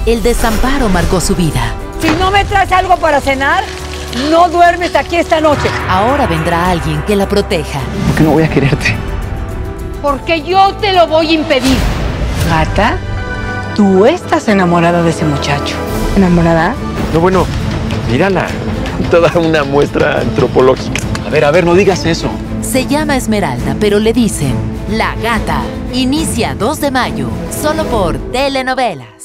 el desamparo marcó su vida. Si no me traes algo para cenar, no duermes aquí esta noche. Ahora vendrá alguien que la proteja. ¿Por qué no voy a quererte? Porque yo te lo voy a impedir. Gata, tú estás enamorada de ese muchacho. ¿Enamorada? No, bueno, mírala. Toda una muestra antropológica. A ver, no digas eso. Se llama Esmeralda, pero le dicen La Gata. Inicia 2 de mayo, solo por Telenovelas.